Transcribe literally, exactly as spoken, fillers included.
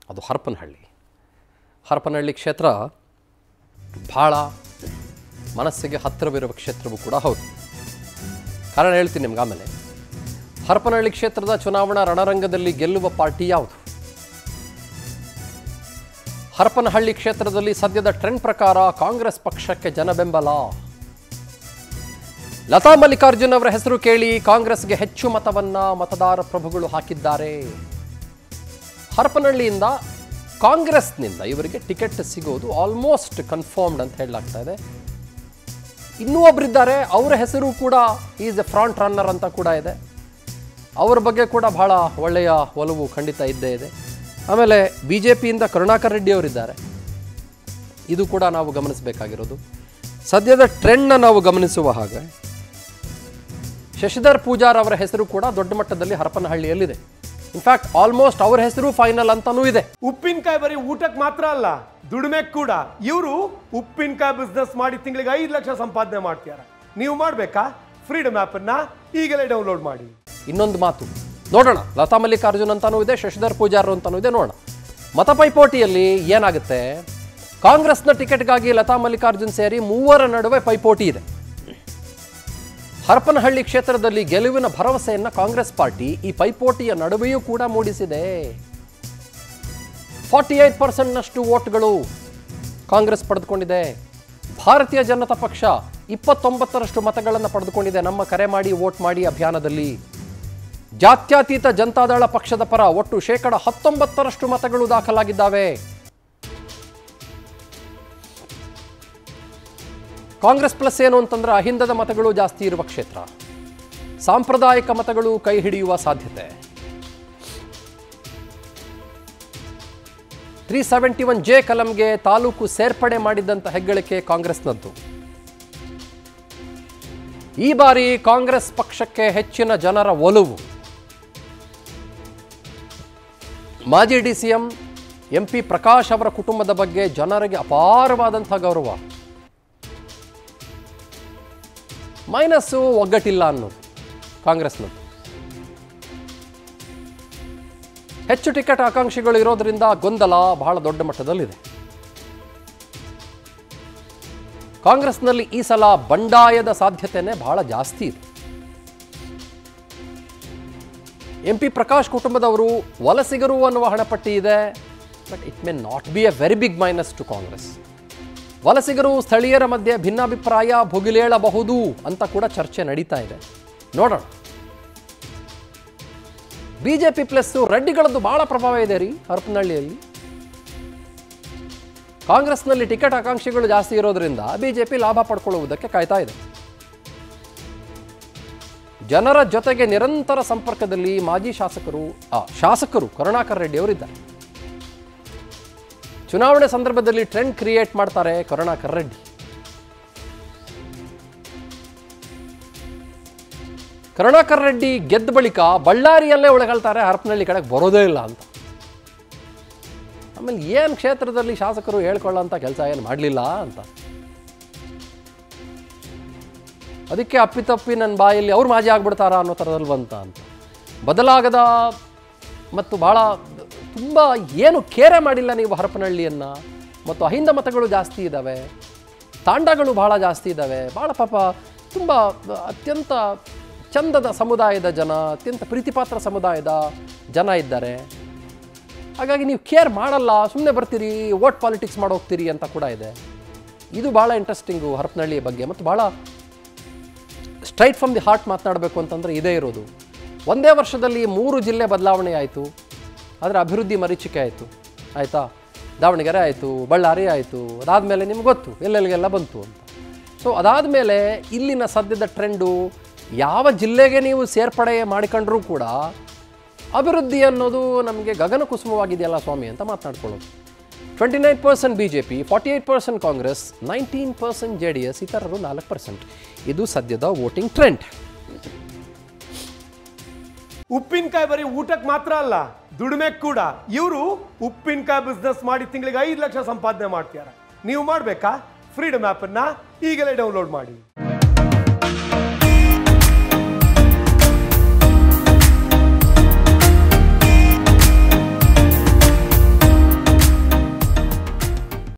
ಅದು ಹರಪನಹಳ್ಳಿ. ಹರಪನಹಳ್ಳಿ ಕ್ಷೇತ್ರ ಭಾಳ ಮನಸ್ಸಿಗೆ ಹತ್ತಿರವಿರುವ ಕ್ಷೇತ್ರವೂ ಕೂಡ ಹೌದು. ಕಾರಣ ಹೇಳ್ತೀನಿ ನಿಮ್ಗೆ ಆಮೇಲೆ. ಹರಪನಹಳ್ಳಿ ಕ್ಷೇತ್ರದ ಚುನಾವಣಾ ರಣರಂಗದಲ್ಲಿ ಗೆಲ್ಲುವ ಪಾರ್ಟಿ ಯಾವುದು? ಹರಪನಹಳ್ಳಿ ಕ್ಷೇತ್ರದಲ್ಲಿ ಸದ್ಯದ ಟ್ರೆಂಡ್ ಪ್ರಕಾರ ಕಾಂಗ್ರೆಸ್ ಪಕ್ಷಕ್ಕೆ ಜನಬೆಂಬಲ. ಲತಾ ಮಲ್ಲಿಕಾರ್ಜುನ್ ಅವರ ಹೆಸರು ಕೇಳಿ ಕಾಂಗ್ರೆಸ್ಗೆ ಹೆಚ್ಚು ಮತವನ್ನ ಮತದಾರ ಪ್ರಭುಗಳು ಹಾಕಿದ್ದಾರೆ. ಹರಪನಹಳ್ಳಿಯಿಂದ ಕಾಂಗ್ರೆಸ್ನಿಂದ ಇವರಿಗೆ ಟಿಕೆಟ್ ಸಿಗೋದು ಆಲ್ಮೋಸ್ಟ್ ಕನ್ಫರ್ಮ್ಡ್ ಅಂತ ಹೇಳಲಾಗ್ತಾ ಇದೆ. ಇನ್ನೂ ಒಬ್ಬರಿದ್ದಾರೆ, ಅವರ ಹೆಸರು ಕೂಡ ಈಸ್ ಎ ಫ್ರಂಟ್ ರನ್ನರ್ ಅಂತ ಕೂಡ ಇದೆ. ಅವರ ಬಗ್ಗೆ ಕೂಡ ಬಹಳ ಒಳ್ಳೆಯ ಒಲವು ಖಂಡಿತ ಇದ್ದೇ ಇದೆ. ಆಮೇಲೆ ಬಿ ಜೆ ಪಿಯಿಂದ ಕರುಣಾಕರ್ ರೆಡ್ಡಿ ಅವರಿದ್ದಾರೆ. ಇದು ಕೂಡ ನಾವು ಗಮನಿಸಬೇಕಾಗಿರೋದು. ಸದ್ಯದ ಟ್ರೆಂಡ್ನ ನಾವು ಗಮನಿಸುವ ಹಾಗೆ ಶಶಿಧರ್ ಪೂಜಾರ್ ಅವರ ಹೆಸರು ಕೂಡ ದೊಡ್ಡ ಮಟ್ಟದಲ್ಲಿ ಹರಪನಹಳ್ಳಿಯಲ್ಲಿದೆ. ಇನ್ಫ್ಯಾಕ್ಟ್ ಆಲ್ಮೋಸ್ಟ್ ಅವರ ಹೆಸರು ಫೈನಲ್ ಅಂತಾನೂ ಇದೆ. ಉಪ್ಪಿನಕಾಯಿ ಬರೀ ಊಟಕ್ಕೆ ಮಾತ್ರ ಅಲ್ಲ, ದುಡಿಮೆ ಕೂಡ. ಇವರು ಉಪ್ಪಿನಕಾಯಿ ಬಿಸ್ನೆಸ್ ಮಾಡಿ ತಿಂಗಳಿಗೆ ಐದು ಲಕ್ಷ ಸಂಪಾದನೆ ಮಾಡ್ತಾರೆ. ನೀವು ಮಾಡಬೇಕಾ? ಫ್ರೀಡಮ್ ಆ್ಯಪ್ ಅನ್ನ ಈಗಲೇ ಡೌನ್ಲೋಡ್ ಮಾಡಿ. ಇನ್ನೊಂದು ಮಾತು ನೋಡೋಣ. ಲತಾ ಮಲ್ಲಿಕಾರ್ಜುನ್ ಅಂತಾನೂ ಇದೆ, ಶಶಿಧರ್ ಪೂಜಾರ್ ಅಂತಾನೂ ಇದೆ. ನೋಡೋಣ ಮತ ಪೈಪೋಟಿಯಲ್ಲಿ ಏನಾಗುತ್ತೆ. ಕಾಂಗ್ರೆಸ್ನ ಟಿಕೆಟ್ಗಾಗಿ ಲತಾ ಮಲ್ಲಿಕಾರ್ಜುನ್ ಸೇರಿ ಮೂವರ ನಡುವೆ ಪೈಪೋಟಿ ಇದೆ. ಹರಪನಹಳ್ಳಿ ಕ್ಷೇತ್ರದಲ್ಲಿ ಗೆಲುವಿನ ಭರವಸೆಯನ್ನ ಕಾಂಗ್ರೆಸ್ ಪಾರ್ಟಿ ಈ ಪೈಪೋಟಿಯ ನಡುವೆಯೂ ಕೂಡ ಮೂಡಿಸಿದೆ. ಫಾರ್ಟಿ ಏಟ್ ಪರ್ಸೆಂಟ್ನಷ್ಟು ವೋಟ್ಗಳು ಕಾಂಗ್ರೆಸ್ ಪಡೆದುಕೊಂಡಿದೆ. ಭಾರತೀಯ ಜನತಾ ಪಕ್ಷ ಇಪ್ಪತ್ತೊಂಬತ್ತರಷ್ಟು ಮತಗಳನ್ನು ಪಡೆದುಕೊಂಡಿದೆ ನಮ್ಮ ಕರೆ ಮಾಡಿ ವೋಟ್ ಮಾಡಿ ಅಭಿಯಾನದಲ್ಲಿ. ಜಾತ್ಯತೀತ ಜನತಾದಳ ಪಕ್ಷದ ಪರ ಒಟ್ಟು ಶೇಕಡ ಹತ್ತೊಂಬತ್ತರಷ್ಟು ಮತಗಳು ದಾಖಲಾಗಿದ್ದಾವೆ. ಕಾಂಗ್ರೆಸ್ ಪ್ಲಸ್ ಏನು ಅಂತಂದ್ರೆ ಅಹಿಂದದ ಮತಗಳು ಜಾಸ್ತಿ ಇರುವ ಕ್ಷೇತ್ರ, ಸಾಂಪ್ರದಾಯಿಕ ಮತಗಳು ಕೈ ಹಿಡಿಯುವ ಸಾಧ್ಯತೆ. ತ್ರೀ ಸೆವೆಂಟಿ ಒನ್ ಜೆ ಕಲಂಗೆ ತಾಲೂಕು ಸೇರ್ಪಡೆ ಮಾಡಿದ್ದಂಥ ಹೆಗ್ಗಳಿಕೆ ಕಾಂಗ್ರೆಸ್ನದ್ದು. ಈ ಬಾರಿ ಕಾಂಗ್ರೆಸ್ ಪಕ್ಷಕ್ಕೆ ಹೆಚ್ಚಿನ ಜನರ ಒಲವು. ಮಾಜಿ D C M M P Prakash ಅವರ ಕುಟುಂಬದ ಬಗ್ಗೆ ಜನರಿಗೆ ಅಪಾರವಾದಂಥ ಗೌರವ. ಮೈನಸ್ಸು ಒಗ್ಗಟ್ಟಿಲ್ಲ ಅನ್ನೋದು ಕಾಂಗ್ರೆಸ್ನದ್ದು. ಹೆಚ್ಚು ಟಿಕೆಟ್ ಆಕಾಂಕ್ಷಿಗಳು ಇರೋದ್ರಿಂದ ಗೊಂದಲ ಬಹಳ ದೊಡ್ಡ ಮಟ್ಟದಲ್ಲಿದೆ. ಕಾಂಗ್ರೆಸ್ನಲ್ಲಿ ಈ ಸಲ ಬಂಡಾಯದ ಸಾಧ್ಯತೆನೇ ಬಹಳ ಜಾಸ್ತಿ ಇದೆ. ಎಂ ಪಿ ಪ್ರಕಾಶ್ ಕುಟುಂಬದವರು ವಲಸಿಗರು ಅನ್ನುವ ಹಣಪಟ್ಟಿ ಇದೆ. But it may not be a very big minus to Congress. ವಲಸಿಗರು ಸ್ಥಳೀಯರ ಮಧ್ಯೆ ಭಿನ್ನಾಭಿಪ್ರಾಯ ಭುಗಿಲೇಳಬಹುದು ಅಂತ ಕೂಡ ಚರ್ಚೆ ನಡೀತಾ ಇದೆ. ನೋಡೋಣ. ಬಿಜೆಪಿ ಪ್ಲಸ್ ರೆಡ್ಡಿಗಳದ್ದು ಬಹಳ ಪ್ರಭಾವ ಇದೆ ರೀ ಹರಪನಹಳ್ಳಿಯಲ್ಲಿ. ಕಾಂಗ್ರೆಸ್ನಲ್ಲಿ ಟಿಕೆಟ್ ಆಕಾಂಕ್ಷಿಗಳು ಜಾಸ್ತಿ ಇರೋದ್ರಿಂದ ಬಿಜೆಪಿ ಲಾಭ ಪಡ್ಕೊಳ್ಳುವುದಕ್ಕೆ ಕಾಯ್ತಾ ಇದೆ. ಜನರ ಜೊತೆಗೆ ನಿರಂತರ ಸಂಪರ್ಕದಲ್ಲಿ ಮಾಜಿ ಶಾಸಕರು ಆ ಶಾಸಕರು ಕರುಣಾಕರ್ ರೆಡ್ಡಿ ಅವರಿದ್ದಾರೆ. ಚುನಾವಣೆ ಸಂದರ್ಭದಲ್ಲಿ ಟ್ರೆಂಡ್ ಕ್ರಿಯೇಟ್ ಮಾಡ್ತಾರೆ ಕರುಣಾಕರ್ ರೆಡ್ಡಿ. ಕರುಣಾಕರ್ ರೆಡ್ಡಿ ಗೆದ್ದ ಬಳಿಕ ಬಳ್ಳಾರಿಯಲ್ಲೇ ಉಳಗಳ್ತಾರೆ, ಹರಪನಹಳ್ಳಿ ಕಡೆಗೆ ಬರೋದೇ ಇಲ್ಲ ಅಂತ. ಆಮೇಲೆ ಏನು ಕ್ಷೇತ್ರದಲ್ಲಿ ಶಾಸಕರು ಹೇಳ್ಕೊಳ್ಳೋಂಥ ಕೆಲಸ ಏನು ಮಾಡಲಿಲ್ಲ ಅಂತ. ಅದಕ್ಕೆ ಅಪ್ಪಿತಪ್ಪಿ ನನ್ನ ಬಾಯಲ್ಲಿ ಅವ್ರು ಮಾಜಿ ಆಗ್ಬಿಡ್ತಾರ ಅನ್ನೋ ಥರದಲ್ಲಿ ಬಂತ ಅಂತ. ಬದಲಾಗದ ಮತ್ತು ಭಾಳ ತುಂಬ ಏನು ಕೇರೆ ಮಾಡಿಲ್ಲ ನೀವು ಹರಪನಹಳ್ಳಿಯನ್ನು. ಮತ್ತು ಅಹಿಂದ ಮತಗಳು ಜಾಸ್ತಿ ಇದ್ದಾವೆ, ತಾಂಡಗಳು ಭಾಳ ಜಾಸ್ತಿ ಇದ್ದಾವೆ. ಭಾಳ ಪಾಪ ತುಂಬ ಅತ್ಯಂತ ಚಂದದ ಸಮುದಾಯದ ಜನ, ಅತ್ಯಂತ ಪ್ರೀತಿಪಾತ್ರ ಸಮುದಾಯದ ಜನ ಇದ್ದಾರೆ. ಹಾಗಾಗಿ ನೀವು ಕೇರ್ ಮಾಡಲ್ಲ, ಸುಮ್ಮನೆ ಬರ್ತೀರಿ, ವೋಟ್ ಪಾಲಿಟಿಕ್ಸ್ ಮಾಡೋಗ್ತೀರಿ ಅಂತ ಕೂಡ ಇದೆ. ಇದು ಭಾಳ ಇಂಟ್ರೆಸ್ಟಿಂಗು ಹರಪನಹಳ್ಳಿಯ ಬಗ್ಗೆ. ಮತ್ತು ಭಾಳ ಸ್ಟ್ರೈಟ್ ಫ್ರಮ್ ದಿ ಹಾರ್ಟ್ ಮಾತನಾಡಬೇಕು ಅಂತಂದರೆ ಇದೇ ಇರೋದು. ಒಂದೇ ವರ್ಷದಲ್ಲಿ ಮೂರು ಜಿಲ್ಲೆ ಬದಲಾವಣೆ ಆಯಿತು, ಆದರೆ ಅಭಿವೃದ್ಧಿ ಮರೀಚಿಕೆ ಆಯಿತು. ಆಯಿತಾ? ದಾವಣಗೆರೆ ಆಯಿತು, ಬಳ್ಳಾರಿ ಆಯಿತು. ಅದಾದಮೇಲೆ ನಿಮ್ಗೆ ಗೊತ್ತು ಎಲ್ಲೆಲ್ಲಿಗೆಲ್ಲ ಬಂತು ಅಂತ. ಸೊ ಅದಾದಮೇಲೆ ಇಲ್ಲಿನ ಸದ್ಯದ ಟ್ರೆಂಡು, ಯಾವ ಜಿಲ್ಲೆಗೆ ನೀವು ಸೇರ್ಪಡೆ ಮಾಡಿಕೊಂಡ್ರೂ ಕೂಡ ಅಭಿವೃದ್ಧಿ ಅನ್ನೋದು ನಮಗೆ ಗಗನ ಕುಸುಮವಾಗಿದೆಯಲ್ಲ ಸ್ವಾಮಿ ಅಂತ ಮಾತನಾಡ್ಕೊಳ್ಳೋದು. Twenty nine percent B J P, forty eight percent Congress, nineteen percent J D S, ಇತರರು ನಾಲ್ಕು ಪರ್ಸೆಂಟ್. ಇದು ಸದ್ಯದ ವೋಟಿಂಗ್ ಟ್ರೆಂಡ್. ಉಪ್ಪಿನಕಾಯಿ ಬರೀ ಊಟಕ್ಕೆ ಮಾತ್ರ ಅಲ್ಲ, ದುಡಿಮೆ ಕೂಡ. ಇವರು ಉಪ್ಪಿನಕಾಯಿ ಬಿಸ್ನೆಸ್ ಮಾಡಿ ತಿಂಗಳಿಗೆ ಐದು ಲಕ್ಷ ಸಂಪಾದನೆ ಮಾಡ್ತಾರೆ. ನೀವು ಮಾಡಬೇಕಾ? ಫ್ರೀಡಮ್ ಆ್ಯಪ್ ಅನ್ನ ಈಗಲೇ ಡೌನ್ಲೋಡ್ ಮಾಡಿ.